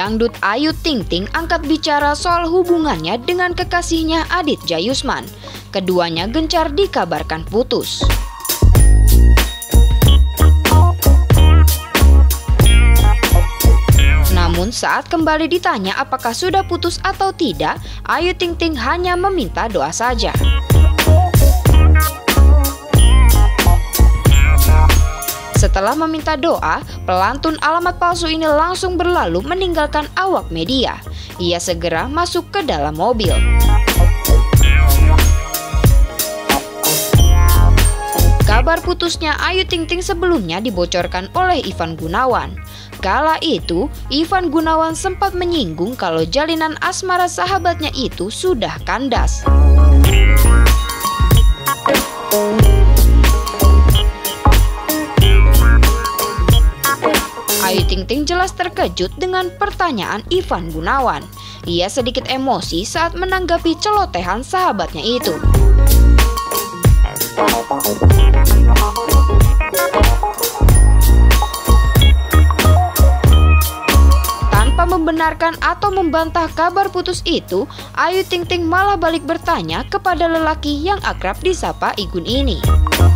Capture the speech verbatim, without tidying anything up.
Dangdut Ayu Ting Ting angkat bicara soal hubungannya dengan kekasihnya Adit Jayusman. Keduanya gencar dikabarkan putus. Namun saat kembali ditanya apakah sudah putus atau tidak, Ayu Ting Ting hanya meminta doa saja. Setelah meminta doa, pelantun alamat palsu ini langsung berlalu meninggalkan awak media. Ia segera masuk ke dalam mobil. Kabar putusnya Ayu Ting Ting sebelumnya dibocorkan oleh Ivan Gunawan. Kala itu, Ivan Gunawan sempat menyinggung kalau jalinan asmara sahabatnya itu sudah kandas. Ayu Ting Ting jelas terkejut dengan pertanyaan Ivan Gunawan. Ia sedikit emosi saat menanggapi celotehan sahabatnya itu. Tanpa membenarkan atau membantah kabar putus itu, Ayu Ting Ting malah balik bertanya kepada lelaki yang akrab disapa Igun ini.